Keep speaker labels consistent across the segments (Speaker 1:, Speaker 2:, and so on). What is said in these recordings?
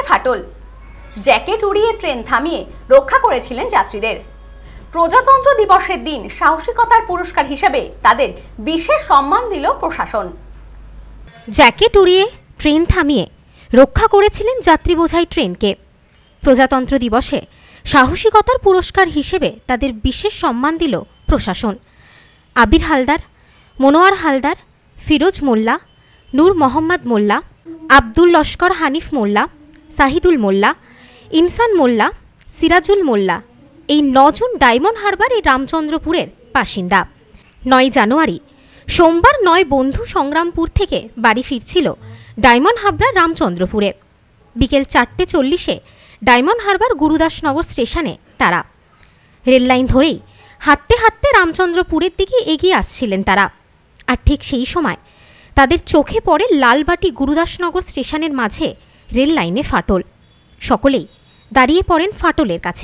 Speaker 1: ফাটল, জ্যাকেট উড়িয়ে ট্রেন থামিয়ে রক্ষা করেছিলেন যাত্রীদের। প্রজাতন্ত্র দিবসের দিন সাহসিকতার পুরস্কার হিসেবে তাদের বিশেষ সম্মান দিল প্রশাসন।
Speaker 2: জ্যাকেট উড়িয়ে ট্রেন থামিয়ে রক্ষা করেছিলেন যাত্রী বোঝাই ট্রেনকে। প্রজাতন্ত্র দিবসে সাহসিকতার পুরস্কার হিসেবে তাদের বিশেষ সম্মান দিল প্রশাসন। আবির হালদার, মনোয়ার হালদার, ফিরোজ মোল্লা, নূর মোহাম্মদ মোল্লা, আব্দুল লস্কর হানিফ মোল্লা, সাহিদুল মোল্লা, ইনসান মোল্লা, সিরাজুল মোল্লা এই 9 জন ডায়মন্ড হারবার এই রামচন্দ্রপুরের বাসিন্দা। 9 জানুয়ারি সোমবার 9 বন্ধু সংগ্রামপুর থেকে বাড়ি ফিরছিল ডায়মন্ড হারবার রামচন্দ্রপুরে। বিকেল 4:40-এ ডায়মন্ড হারবার গুরুদাসনগর স্টেশনে তারা। রেললাইন ধরেই হাঁটতে হাঁটতে রামচন্দ্রপুরের দিকে এগিয়ে আসছিলেন তারা। আর ঠিক সেই সময় তাদের চোখে পড়ে লালবাটি গুরুদাসনগর স্টেশনের মাঝে রেল লাইনে ফাটল। সকলেই দাঁড়িয়ে পড়েন ফাটলের কাছে।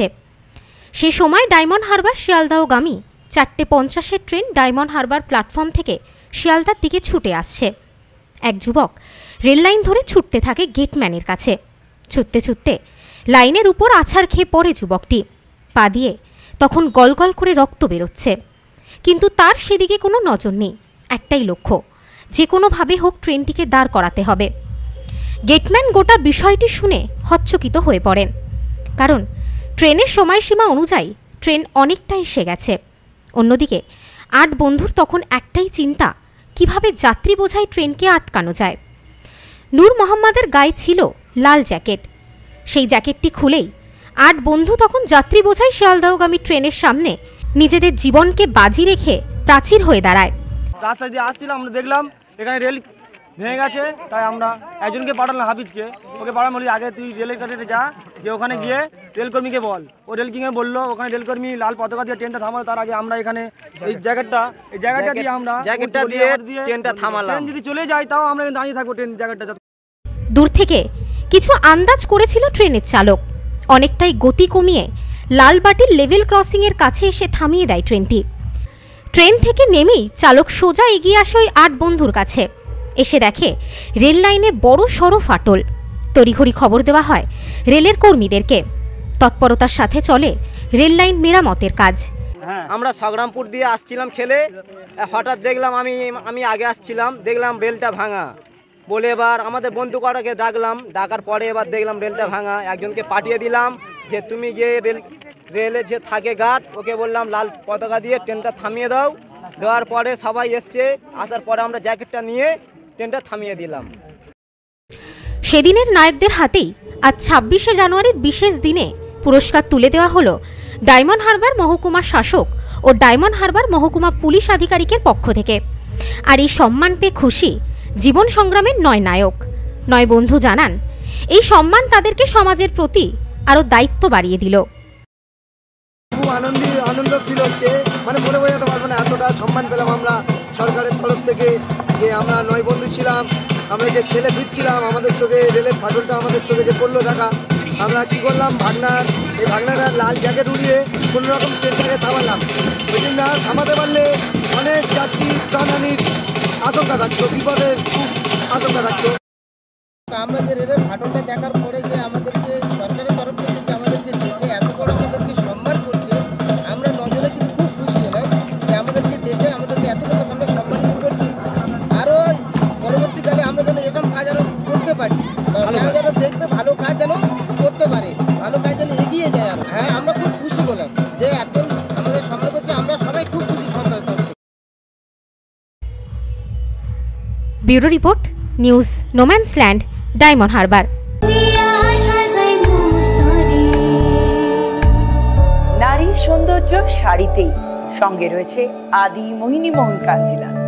Speaker 2: সে সময় ডায়মন্ড হারবার শিয়ালদাহগামী 4:50-এর ট্রেন ডায়মন্ড হারবার প্ল্যাটফর্ম থেকে শিয়ালদার দিকে ছুটে আসছে। এক যুবক রেললাইন ধরে ছুটতে থাকে গেটম্যানের কাছে। ছুটতে ছুটতে লাইনের উপর আছাড় খেয়ে পড়ে যুবকটি। পা দিয়ে তখন গলগল করে রক্ত বেরোচ্ছে, কিন্তু তার সেদিকে কোনো নজর নেই। একটাই লক্ষ্য, যে কোনোভাবে হোক ট্রেনটিকে দাঁড় করাতে হবে। গেটম্যান গোটা বিষয়টি শুনে হচ্চকিত হয়ে পড়েন, কারণ ট্রেনের সময়সীমা অনুযায়ী ট্রেন অনেকটা এসে গেছে। অন্যদিকে 8 বন্ধুর তখন একটাই চিন্তা, কিভাবে যাত্রী বোঝাই ট্রেনকে আটকানো যায়। নূর মোহাম্মদের গায়ে ছিল লাল জ্যাকেট। সেই জ্যাকেটটি খুলেই 8 বন্ধু তখন যাত্রী বোঝাই শিয়ালদাহগামী ট্রেনের সামনে নিজেদের জীবনকে বাজি রেখে প্রাচীর হয়ে দাঁড়ায়।
Speaker 3: রাস্তা দিয়ে আসছিলাম, আমরা দেখলাম এখানে রেল ভেঙে গেছে, তাই আমরা একজনকে পাঠালাম, হাফিজকে। ওকে পাঠালাম, বলি আগে তুই রেলের কাছে যা, যে ওখানে গিয়ে রেলকর্মীকে বল। ও রেলকিংয়ে বললো, ওখানে রেলকর্মী লাল পতাকা দিয়ে ট্রেনটা থামালো। তার আগে আমরা এখানে এই জায়গাটা দিয়ে আমরা ট্রেনটা থামালাম। ট্রেন যদি চলে যায় তাও আমরা দাঁড়িয়ে থাকবো ট্রেন জায়গাটা।
Speaker 2: দূর থেকে কিছু আন্দাজ করেছিল ট্রেনের চালক। অনেকটাই গতি কমিয়ে লালবাটির লেভেল ক্রসিংয়ের কাছে এসে থামিয়ে দেয় ট্রেনটি। ট্রেন থেকে নেমেই চালক সোজা এগিয়ে আসে ওই 8 বন্ধুর কাছে। এসে দেখে রেল লাইনে বড় সড়ো ফাটল। তড়িঘড়ি খবর দেওয়া হয় রেলের কর্মীদেরকে। তৎপরতার সাথে চলে রেল লাইন মেরামতের কাজ।
Speaker 4: আমরা সংগ্রামপুর দিয়ে আসছিলাম খেলে, হঠাৎ দেখলাম আমি আগে আসছিলাম, দেখলাম রেলটা ভাঙা। বলে এবার আমাদের বন্ধু কটাকে ডাকার পরে এবার দেখলাম রেলটা ভাঙা। একজনকে পাঠিয়ে দিলাম যে তুমি গিয়ে রেলে যে থাকে গার্ড, ওকে বললাম লাল পতাকা দিয়ে ট্রেনটা থামিয়ে দাও। দেওয়ার পরে সবাই এসছে, আসার পরে আমরা জ্যাকেটটা নিয়ে ট্রেনটা থামিয়ে দিলাম।
Speaker 2: সেদিনের নায়কদের হাতেই আজ 26শে জানুয়ারির বিশেষ দিনে পুরস্কার তুলে দেওয়া হলো ডায়মন্ড হারবার মহকুমা শাসক ও ডায়মন্ড হারবার মহকুমা পুলিশ আধিকারিকের পক্ষ থেকে। আর এই সম্মান পেয়ে খুশি জীবন সংগ্রামের 9 নায়ক। 9 বন্ধু জানান, এই সম্মান তাদেরকে সমাজের প্রতি আরো দায়িত্ব বাড়িয়ে দিল।
Speaker 5: খুব আনন্দ ফিল হচ্ছে, মানে বলে বোঝাতে পারবো না, এতটা সম্মান পেলাম আমরা সরকারের তরফ থেকে। যে আমরা 9 বন্ধু ছিলাম, আমরা যে খেলে ফিরছিলাম, আমাদের চোখে রেলের ফাটলটা আমাদের চোখে যে পড়লো দেখা, আমরা কি করলাম, ভাগনাটা লাল জ্যাকেট উড়িয়ে কোনো রকম ট্রেনটাকে থামালাম। ওই দিন না থামাতে পারলে অনেক যাত্রী প্রাণহানির আশঙ্কা থাকতো, বিপদের খুব আশঙ্কা থাকতো।
Speaker 6: আমরা যে রেলের ফাটলটা দেখার পরে যে আমাদেরকে সরকারের তরফ থেকে যে আমাদেরকে ডেকে এত বড় আমাদেরকে সম্মান করছে, আমরা 9 জনে কিন্তু খুব খুশি হলাম যে আমাদেরকে ডেকে আমাদেরকে এত লোকের সামনে সম্মানিত করছে। আরও পরবর্তীকালে আমরা যেন এরকম কাজ আরও করতে পারি, যারা যারা দেখবে ভালো কাজ যেন করতে পারে, ভালো কাজ যেন এগিয়ে যায়। আর হ্যাঁ, আমরা খুব খুশি হলাম যে এত আমাদের সম্মান করছে, আমরা সবাই খুব খুশি সরকারের তরফ থেকে।
Speaker 2: Bureau report, news no man's land, Diamond Harbour.
Speaker 7: নারীর সৌন্দর্য শাড়িতেই, সঙ্গে রয়েছে আদি মোহিনী মোহন কাঞ্জিলা।